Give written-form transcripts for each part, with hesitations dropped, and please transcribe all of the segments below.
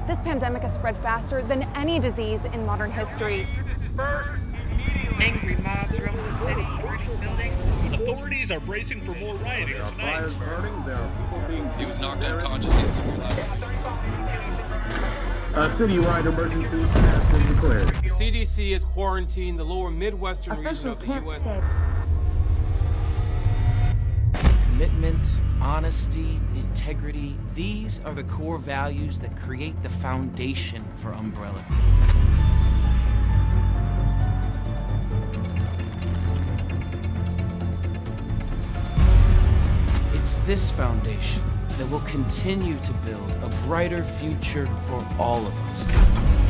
This pandemic has spread faster than any disease in modern history. Angry mobs roam the city, burning buildings. Authorities are bracing for more rioting There are tonight. fires burning. There are people being. He was knocked unconscious in severe life. A citywide emergency has been declared. The CDC has quarantined the lower Midwestern region of the U.S. Commitment, honesty, integrity, these are the core values that create the foundation for Umbrella Group. It's this foundation that will continue to build a brighter future for all of us.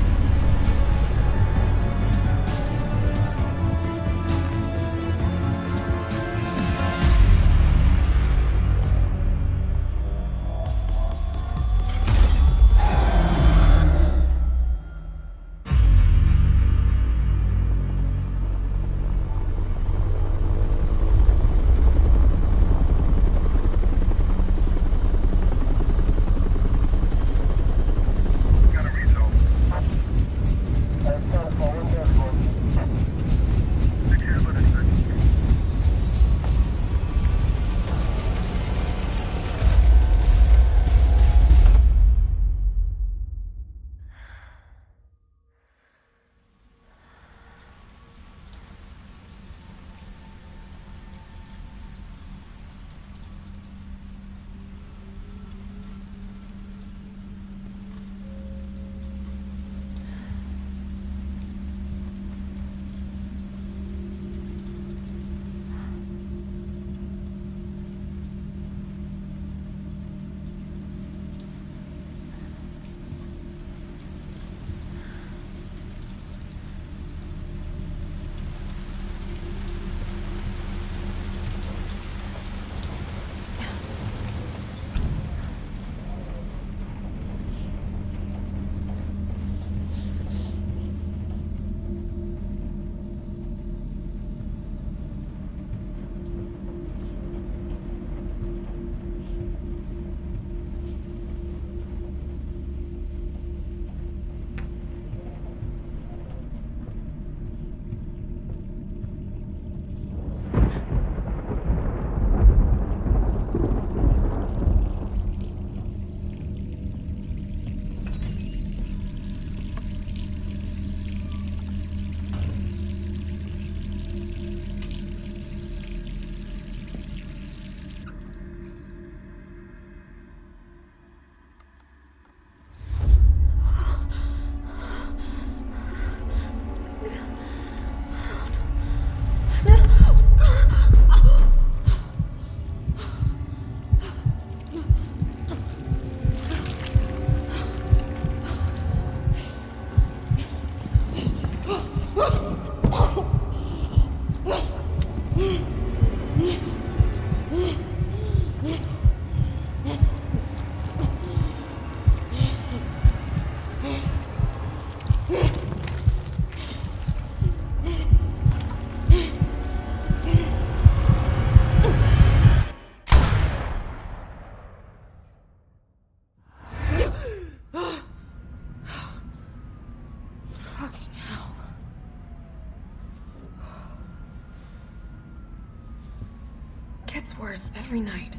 Gets worse every night.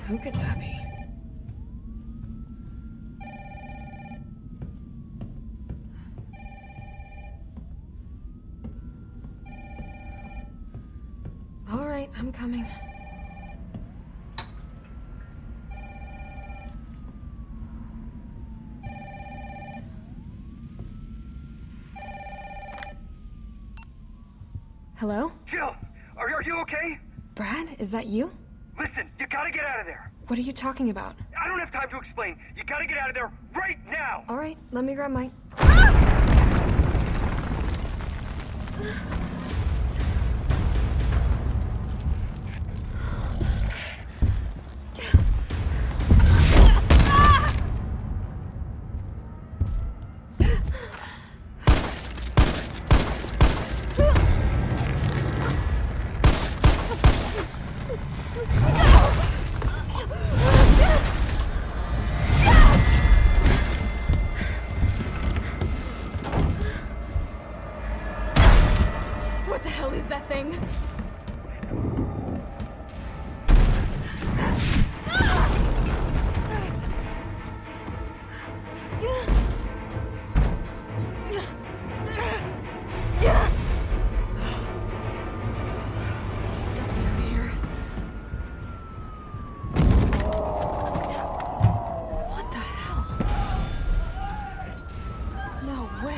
Who could that be? All right, I'm coming. Hello? Jill, are you okay? Brad, is that you? Listen, you gotta get out of there. What are you talking about? I don't have time to explain. You gotta get out of there right now. All right, let me grab my... What the hell is that thing? What the hell? No way.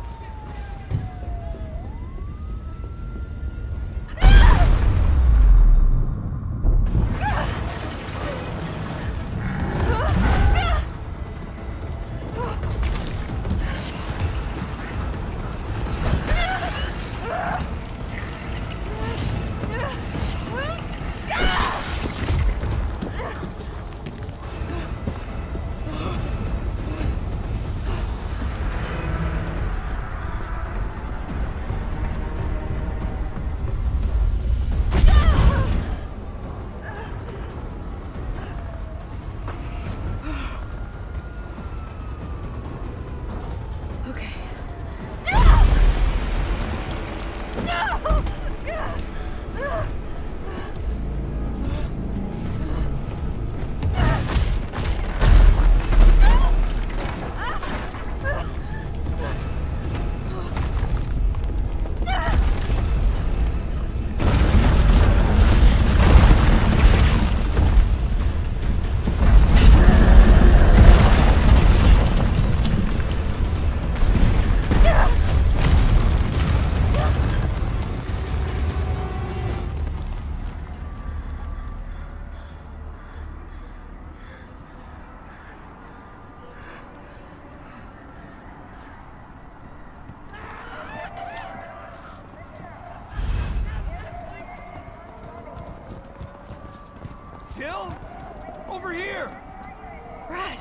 Jill? Over here! Brad,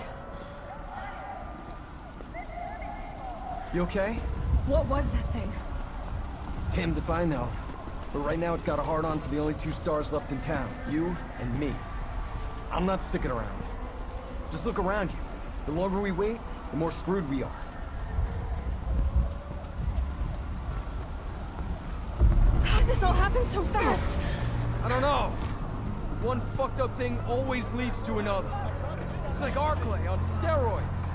You okay? what was that thing? Damned if I know. But right now it's got a hard-on for the only two stars left in town. You and me. I'm not sticking around. Just look around you. The longer we wait, the more screwed we are. How did this all happen so fast? I don't know. One fucked up thing always leads to another. It's like Arklay on steroids.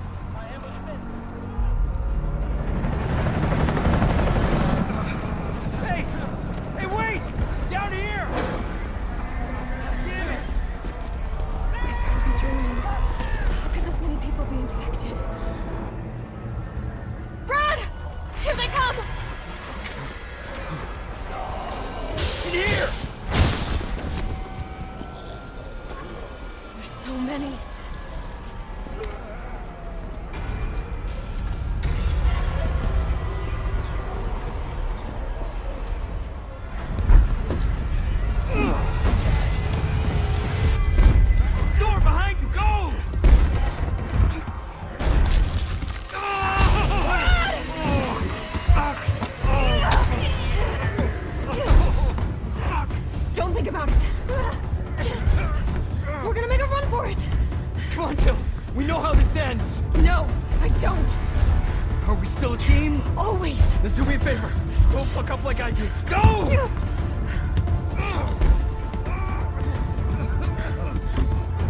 Hey! Hey, wait! Down here! Damn it! I gotta be dreaming. How could this many people be infected? Brad! Here they come! In here! There's so many. Door behind you, go! Don't think about it. We're gonna make a run for it. Come on, Jill. We know how this ends. No, I don't. Are we still a team? Always. Then do me a favor. Don't fuck up like I did. Go!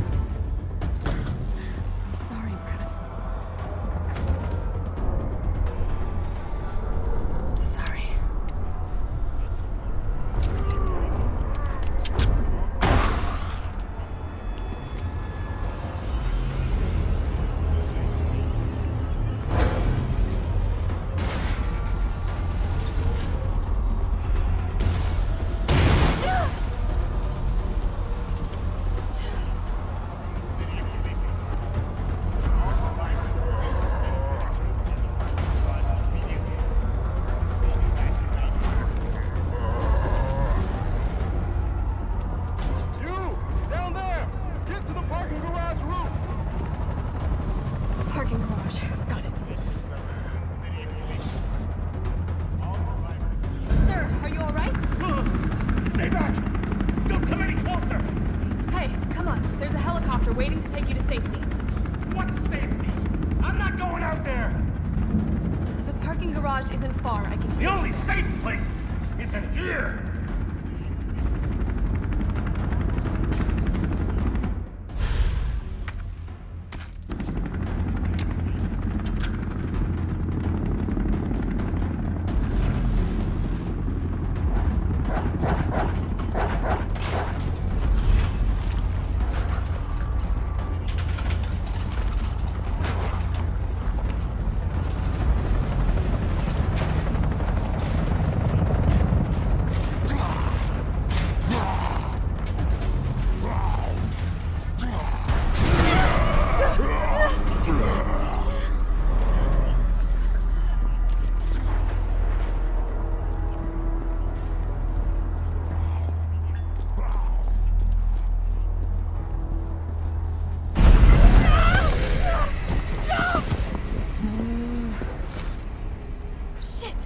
parking garage. Got it. Sir, are you alright? Stay back! Don't come any closer! Hey, come on. There's a helicopter waiting to take you to safety. What safety? I'm not going out there! The parking garage isn't far, I can The tell you. only safe place is in here! Shit!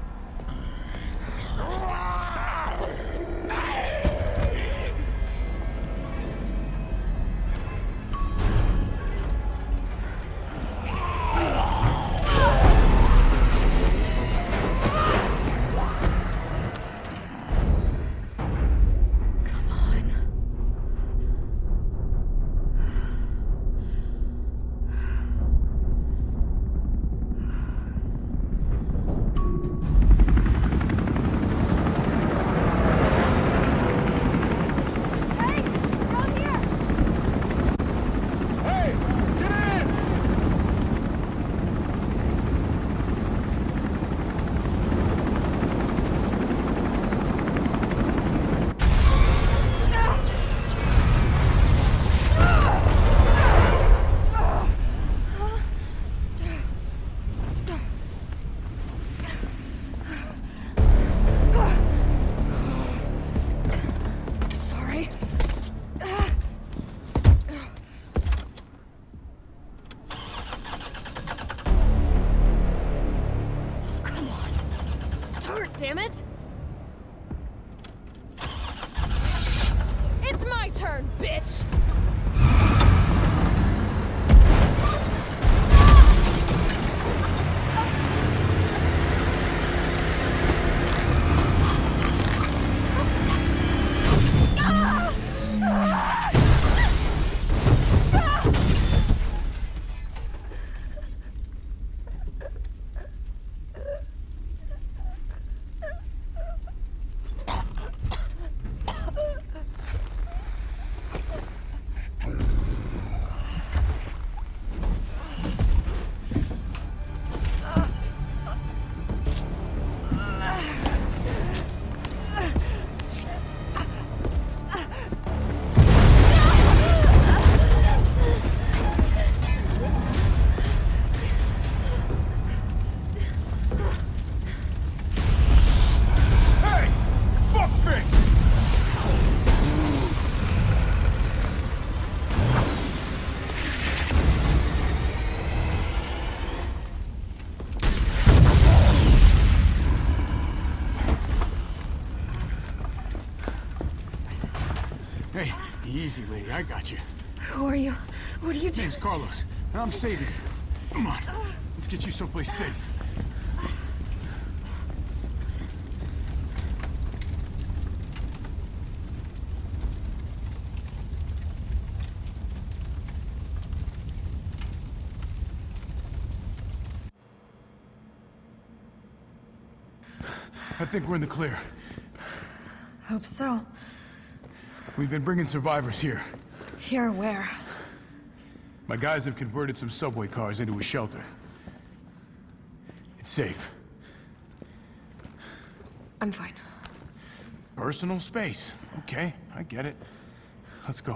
Come on. Hey, down here! Hey! Get in! Sorry. Come on. Start, damn it! It's my turn, bitch! Hey! Fuckface! Hey, easy, lady. I got you. Who are you? What are you doing? Name's Carlos, and I'm saving you. Come on, let's get you someplace safe. I think we're in the clear. Hope so. We've been bringing survivors here. Here where? My guys have converted some subway cars into a shelter. It's safe. I'm fine. Personal space. Okay, I get it. Let's go.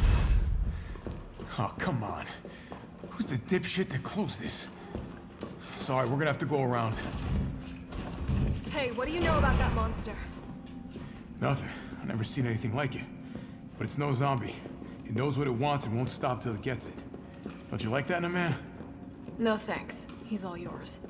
Oh, come on. Who's the dipshit that closed this? Sorry, we're gonna have to go around. Hey, what do you know about that monster? Nothing. I've never seen anything like it. But it's no zombie. It knows what it wants and won't stop till it gets it. Don't you like that in a man? No thanks. He's all yours.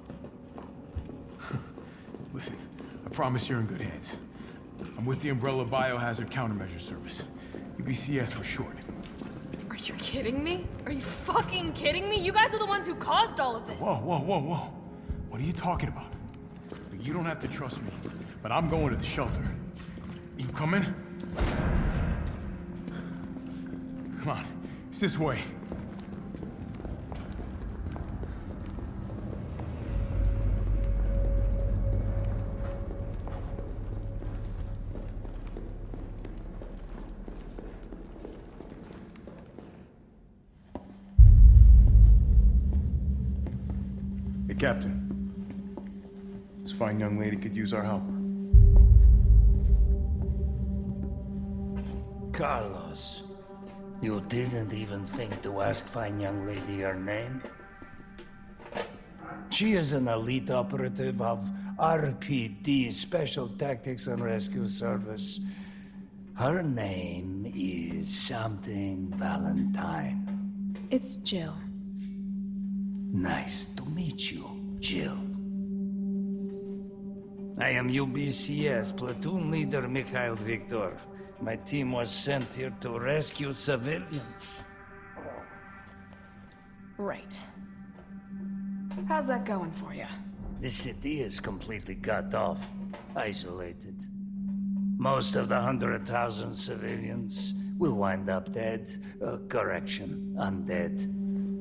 Listen, I promise you're in good hands. I'm with the Umbrella Biohazard Countermeasure Service. UBCS for short. Are you kidding me? Are you fucking kidding me? You guys are the ones who caused all of this. Whoa, whoa, whoa, whoa. What are you talking about? You don't have to trust me, but I'm going to the shelter. You coming? Come on, it's this way. Hey, Captain. This fine young lady could use our help. Carlos, you didn't even think to ask fine young lady her name? She is an elite operative of RPD, Special Tactics and Rescue Service. Her name is something Valentine. It's Jill. Nice to meet you, Jill. I am UBCS Platoon Leader Mikhail Viktor. My team was sent here to rescue civilians. Right. How's that going for you? The city is completely cut off, isolated. Most of the 100,000 civilians will wind up dead. Correction, undead.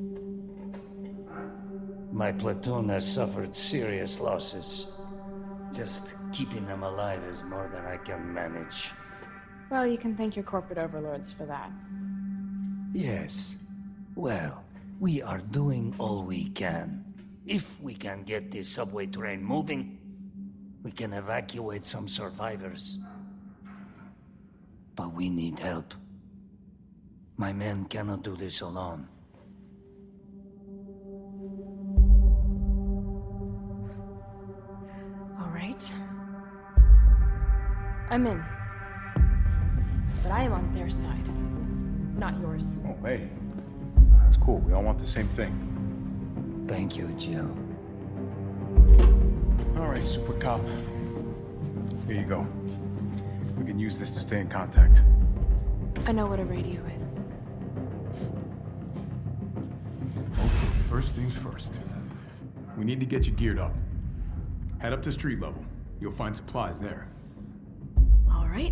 My platoon has suffered serious losses. Just keeping them alive is more than I can manage. Well, you can thank your corporate overlords for that. Yes. Well, we are doing all we can. If we can get this subway train moving, we can evacuate some survivors. But we need help. My men cannot do this alone. All right. I'm in. But I am on their side, not yours. Oh, hey. It's cool. We all want the same thing. Thank you, Jill. All right, Super Cop. Here you go. We can use this to stay in contact. I know what a radio is. Okay, first things first. We need to get you geared up. Head up to street level. You'll find supplies there. All right.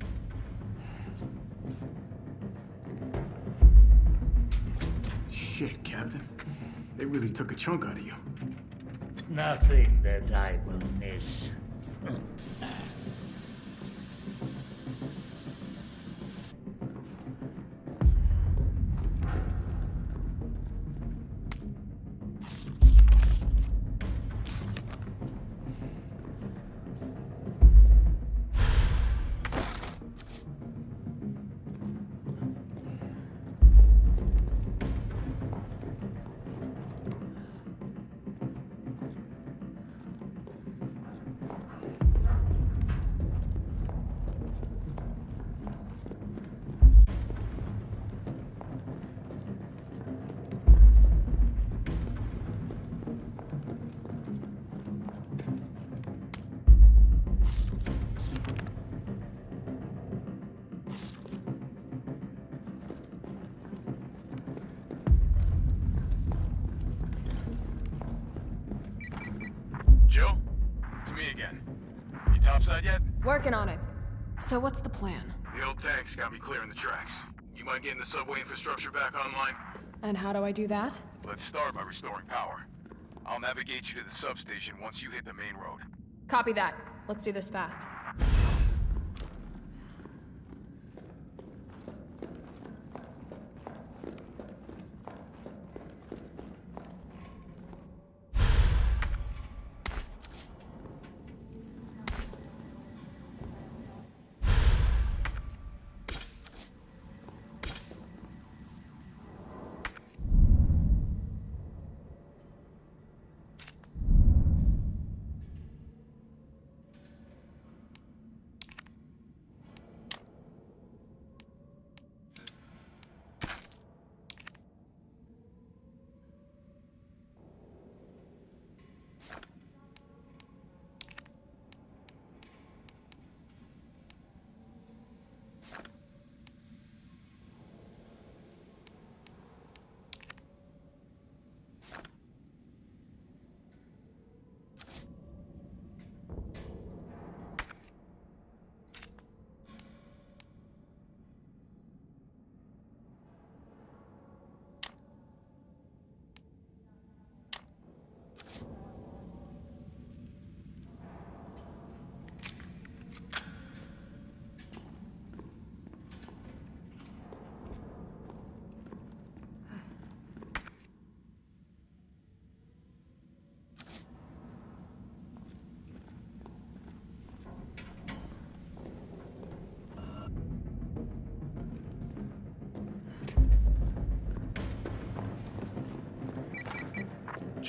Shit, Captain. They really took a chunk out of you. Nothing that I will miss. Jill? It's me again. You topside yet? Working on it. So what's the plan? The old tanks got me clearing the tracks. You mind getting the subway infrastructure back online? And how do I do that? Let's start by restoring power. I'll navigate you to the substation once you hit the main road. Copy that. Let's do this fast.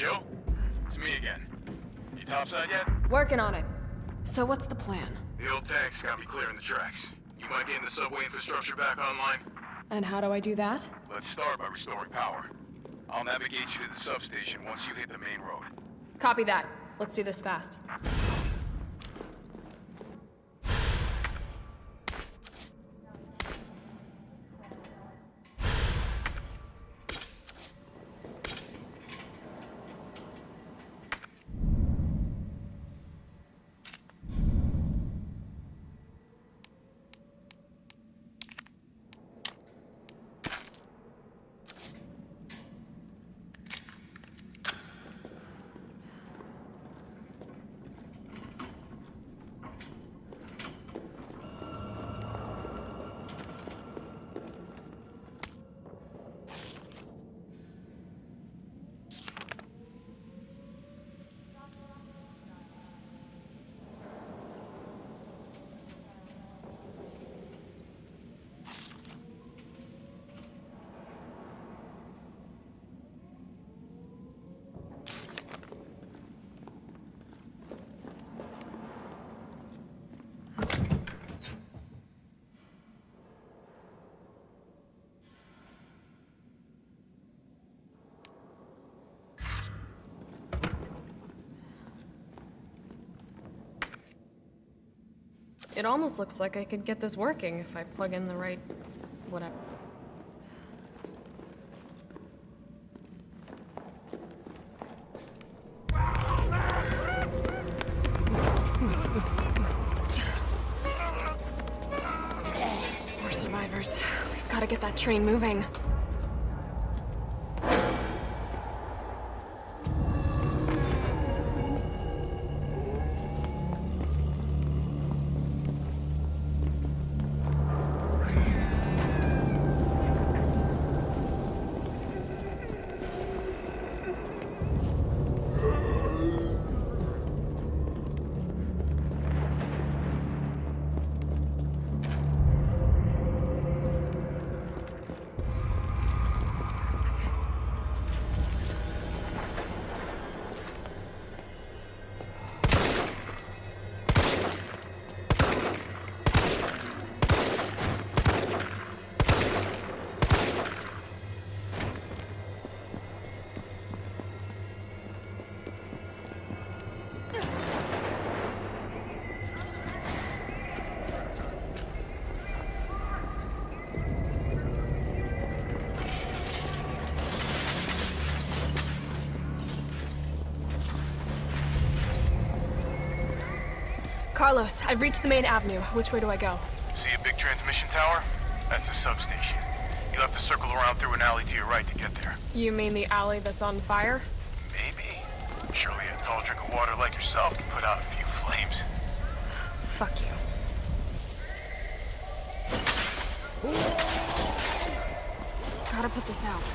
Jill? It's me again. You topside yet? Working on it. So what's the plan? The old tanks got me clearing the tracks. You mind getting the subway infrastructure back online? And how do I do that? Let's start by restoring power. I'll navigate you to the substation once you hit the main road. Copy that. Let's do this fast. It almost looks like I could get this working if I plug in the right... whatever. We're survivors. We've got to get that train moving. Carlos, I've reached the main avenue. Which way do I go? See a big transmission tower? That's the substation. You'll have to circle around through an alley to your right to get there. You mean the alley that's on fire? Maybe. Surely a tall drink of water like yourself can put out a few flames. Fuck you. Gotta put this out.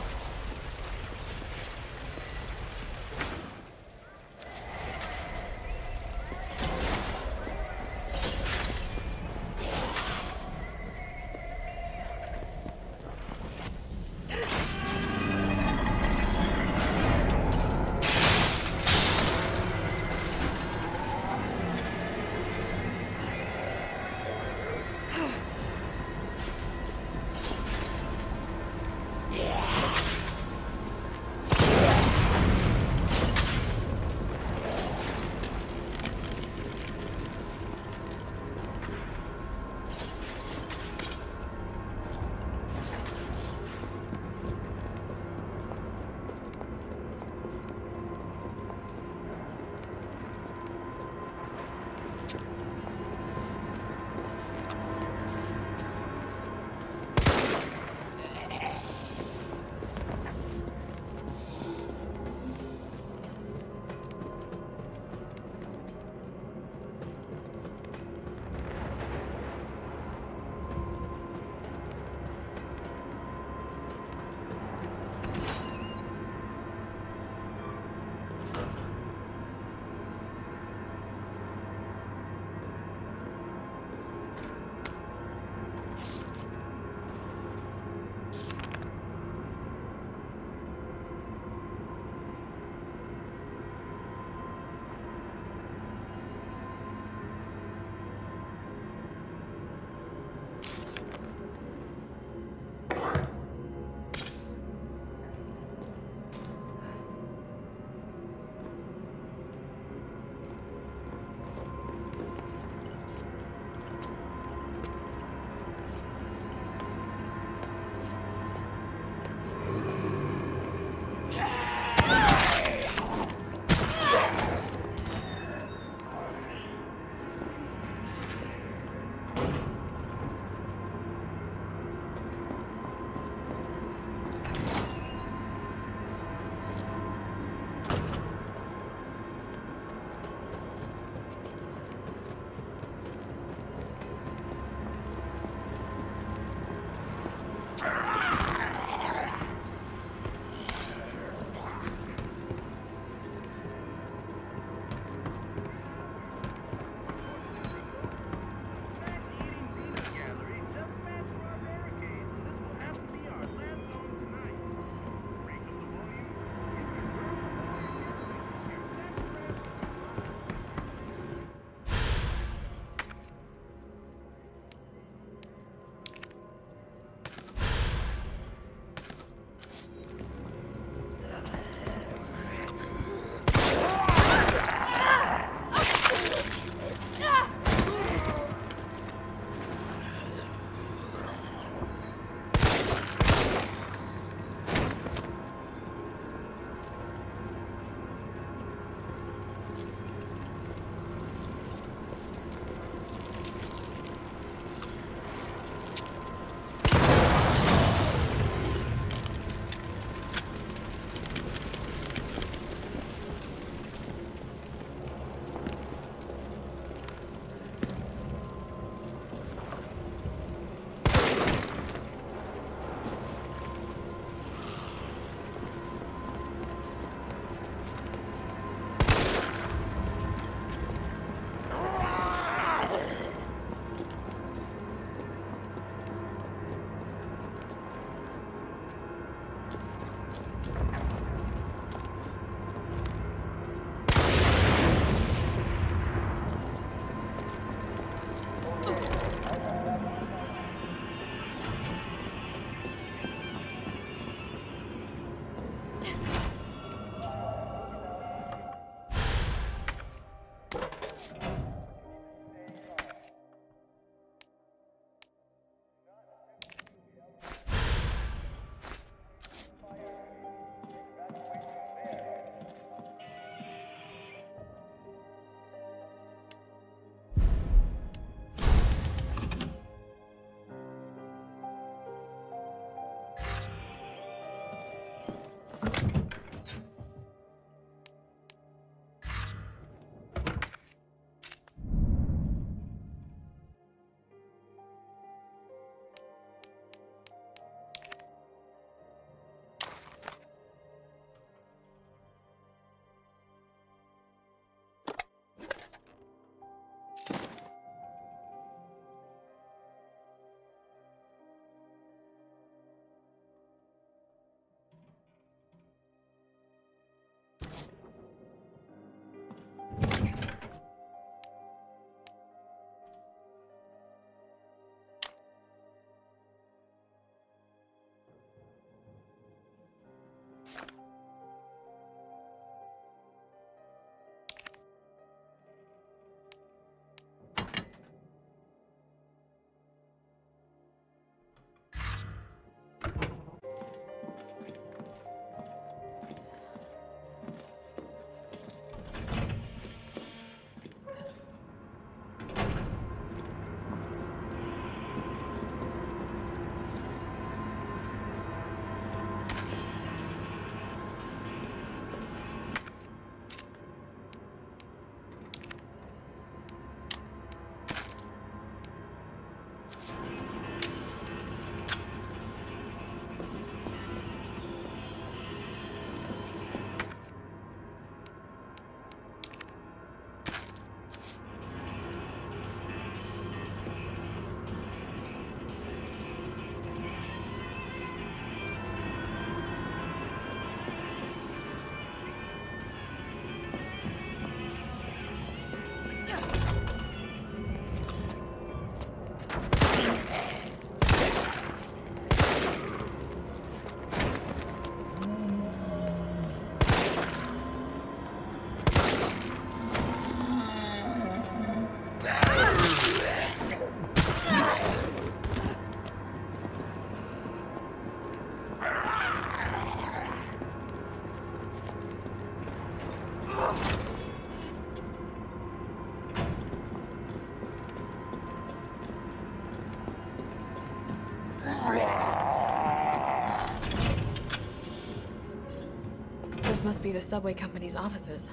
This must be the subway company's offices.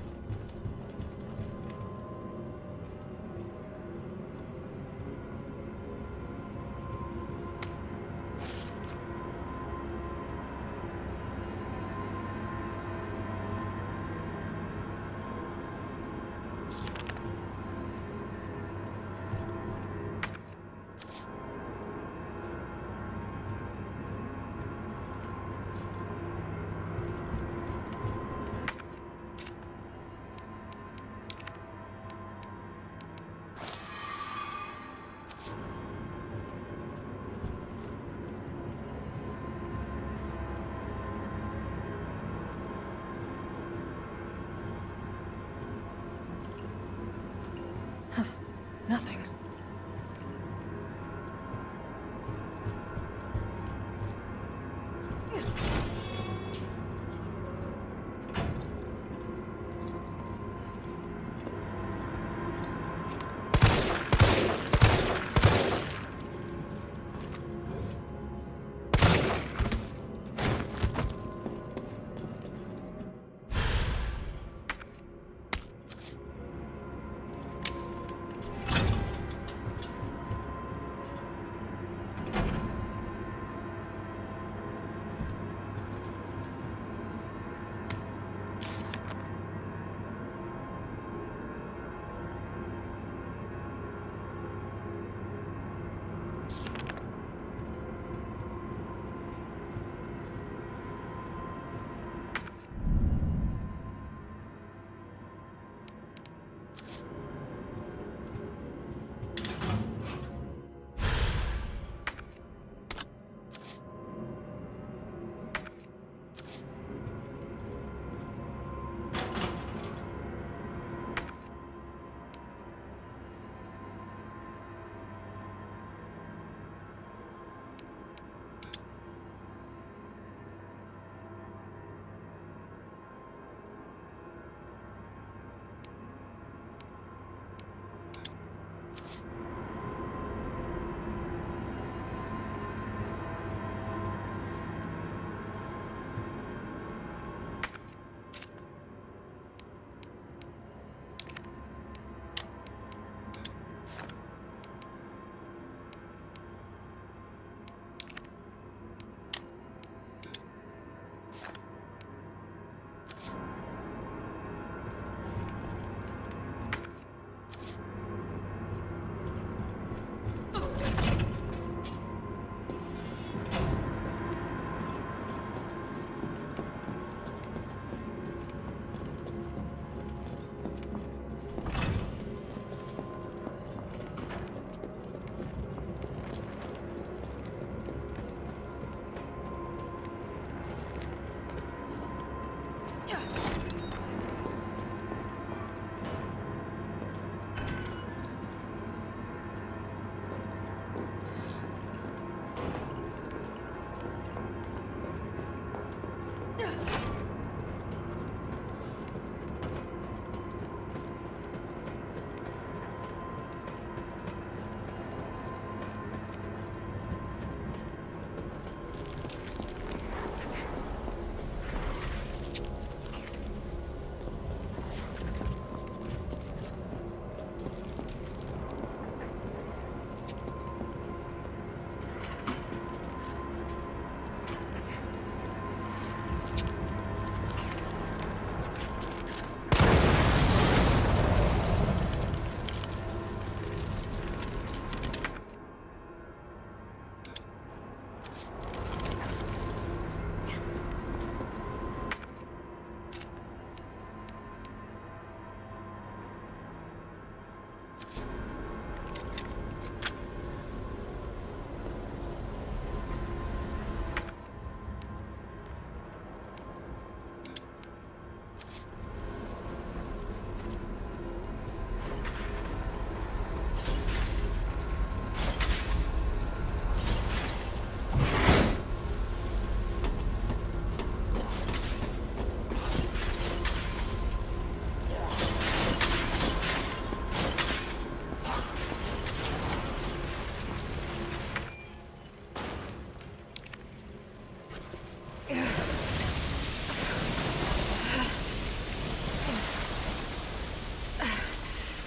Nothing.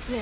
There.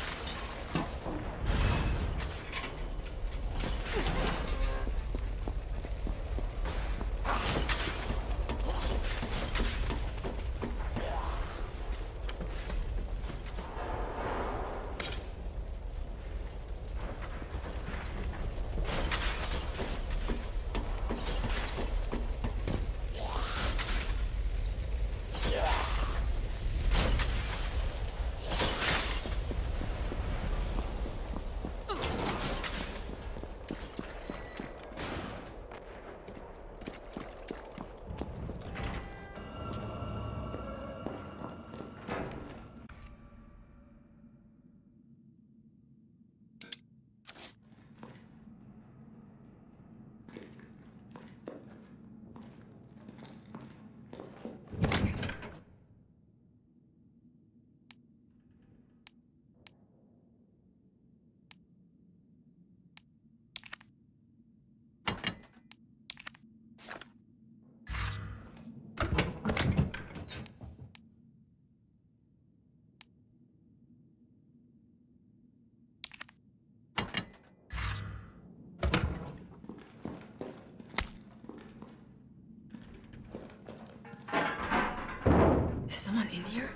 Is someone in here?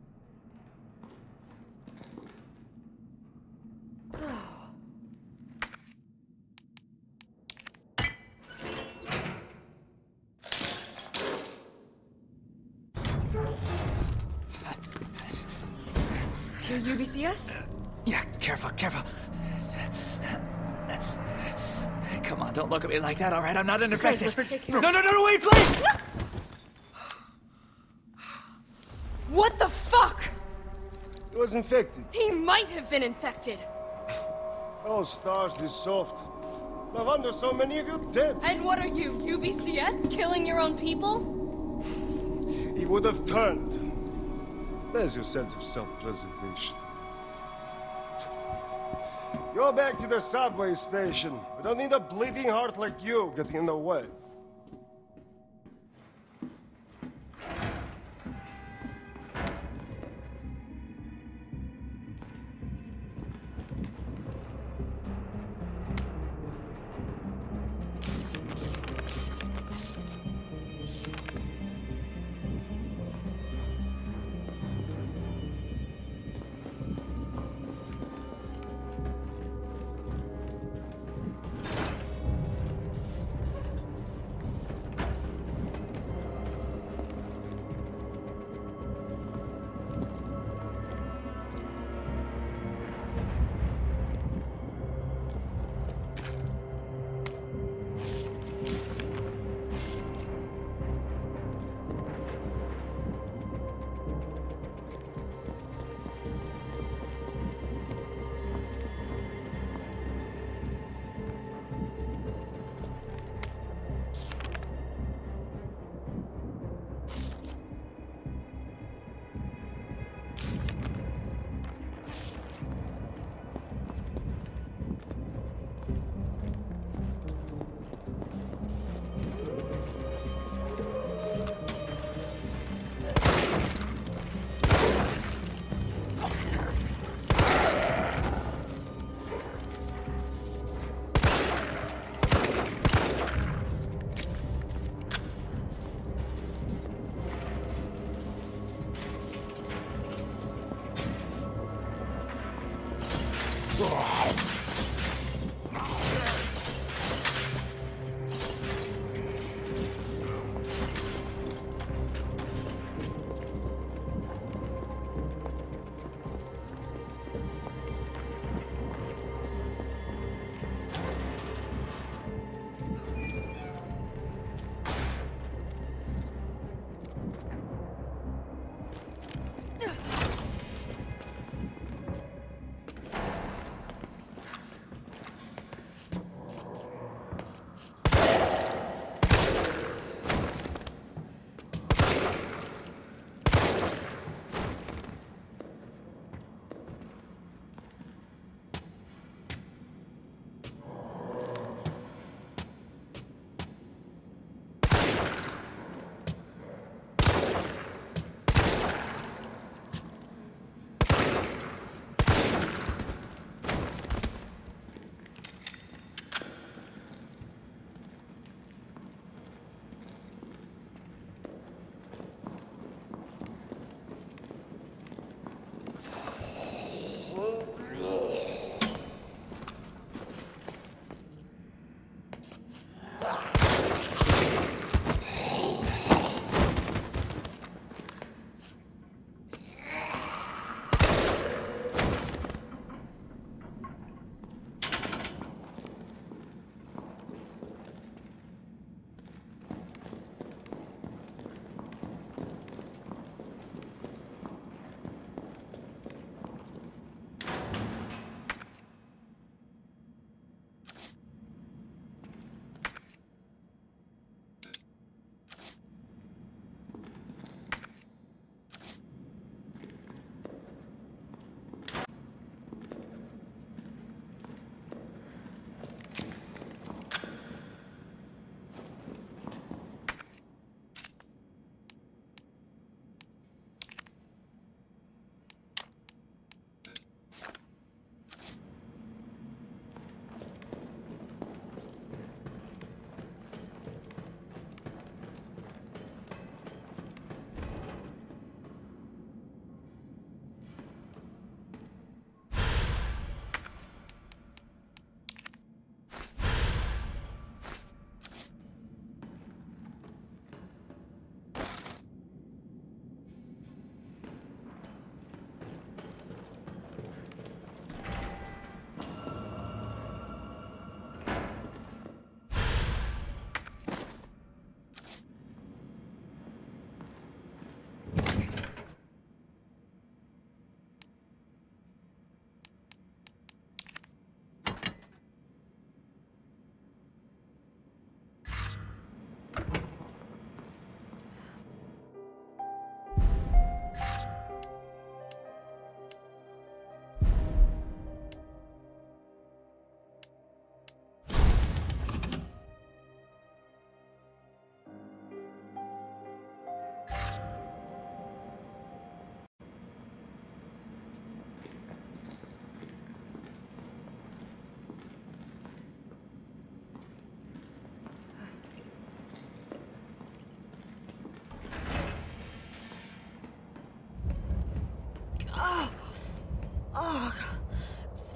You're UBCS? Yeah, careful, careful. Come on, don't look at me like that, all right? I'm not an infected. Let's take care. No, wait, please! What the fuck? He was infected. He might have been infected. Oh, stars, this soft. No wonder so many of you dead. And what are you, UBCS? Killing your own people? He would have turned. There's your sense of self-preservation. Go back to the subway station. We don't need a bleeding heart like you getting in the way.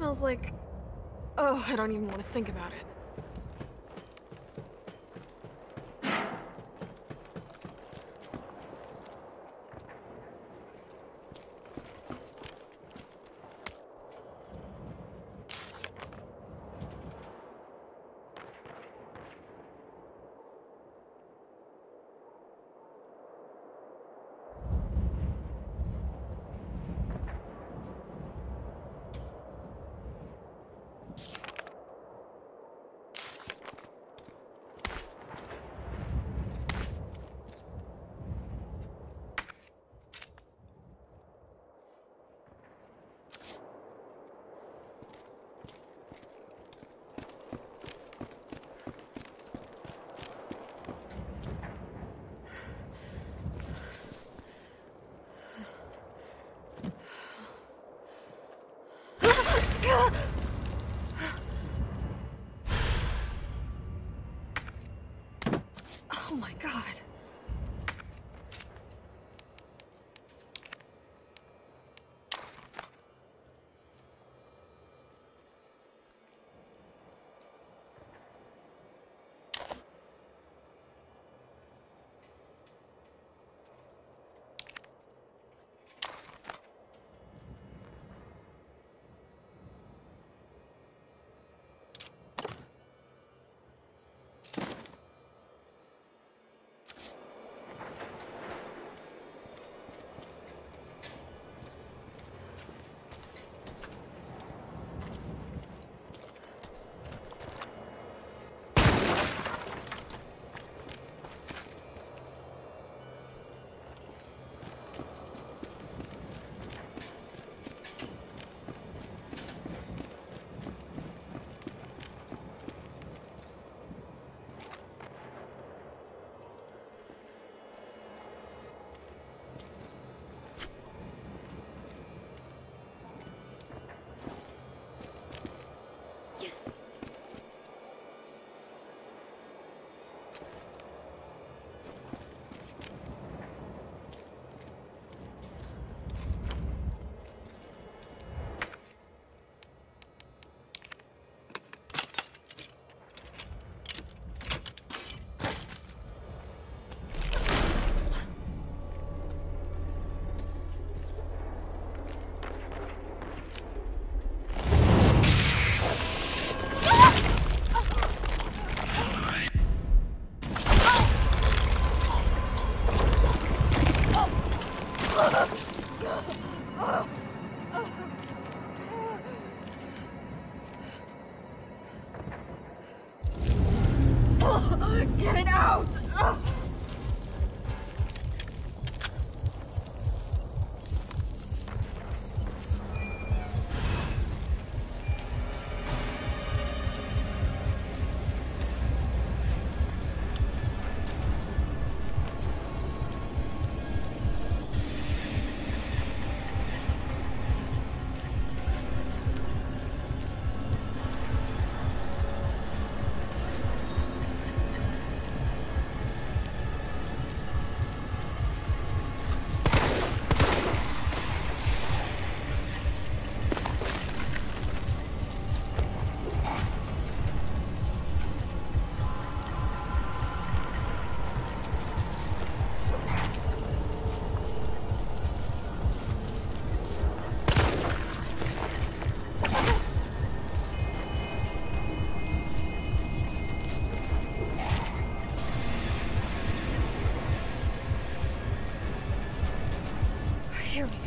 smells like... Oh, I don't even want to think about it. Oh my God. Get it out! Here we go.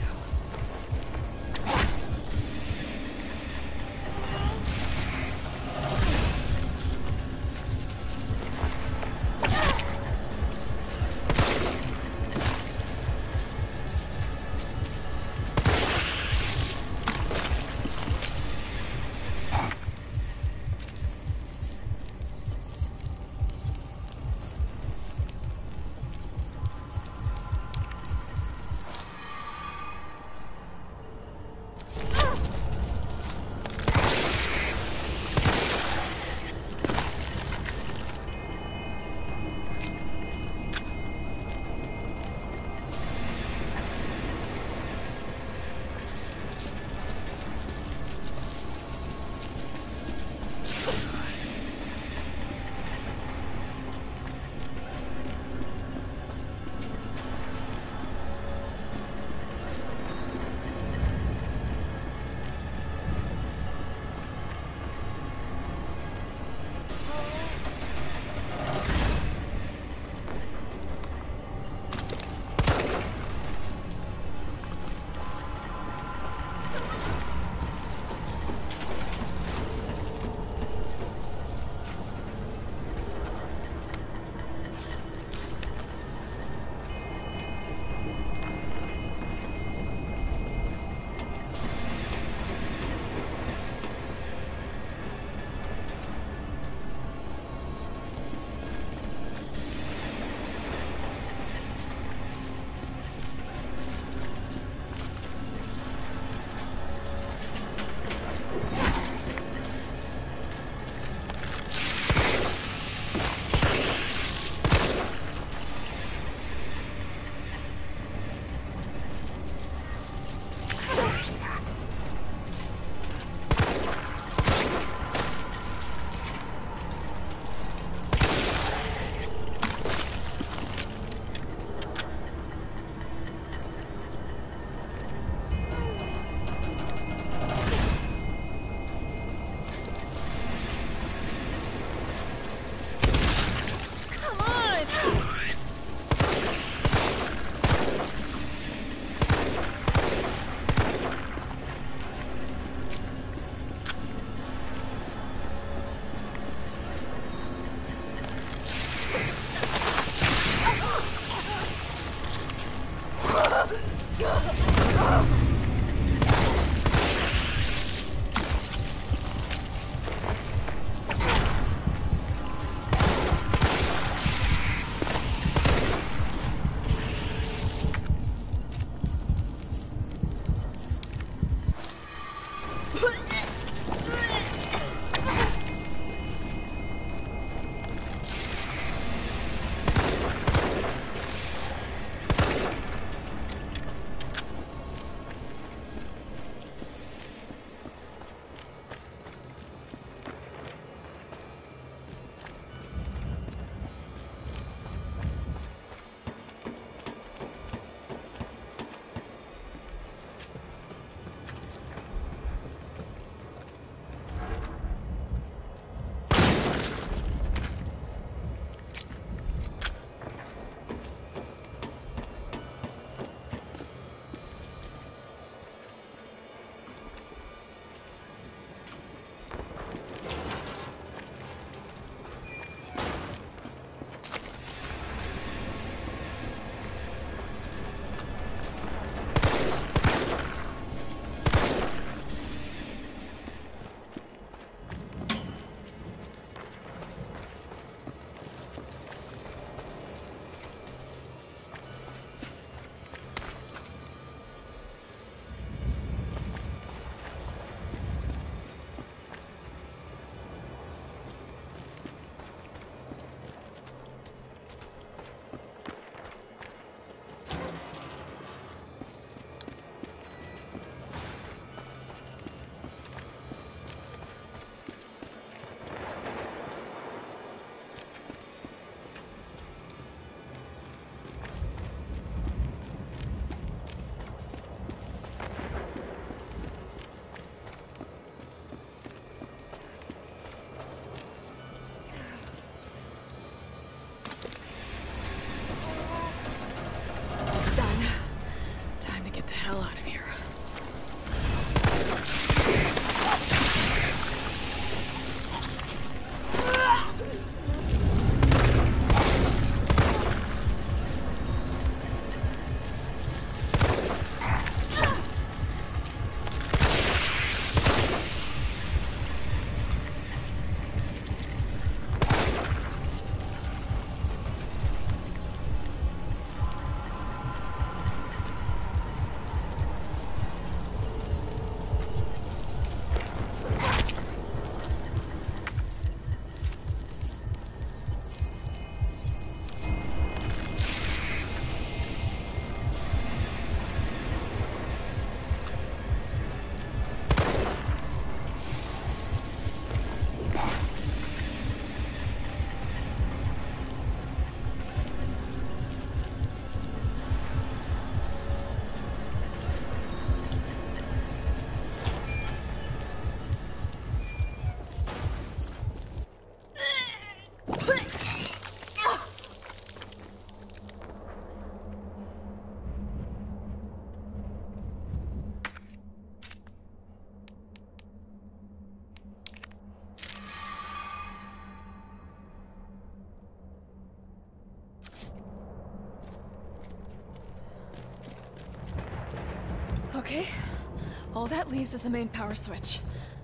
Okay. All that leaves is the main power switch.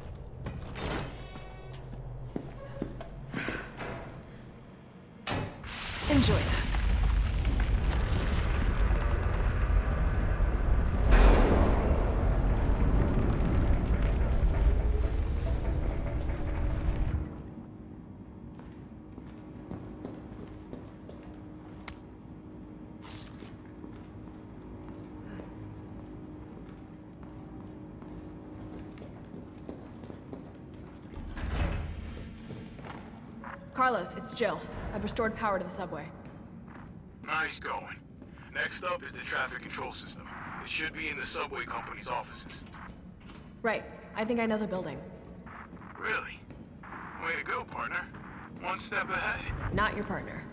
Enjoy that. Carlos, it's Jill. I've restored power to the subway. Nice going. Next up is the traffic control system. It should be in the subway company's offices. Right. I think I know the building. Really? Way to go, partner. One step ahead. Not your partner.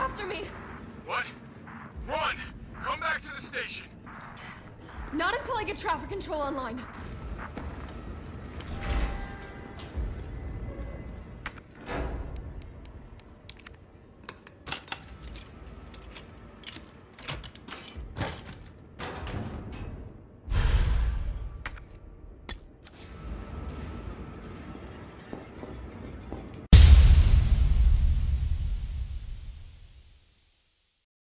after me! What? Run! Come back to the station! Not until I get traffic control online.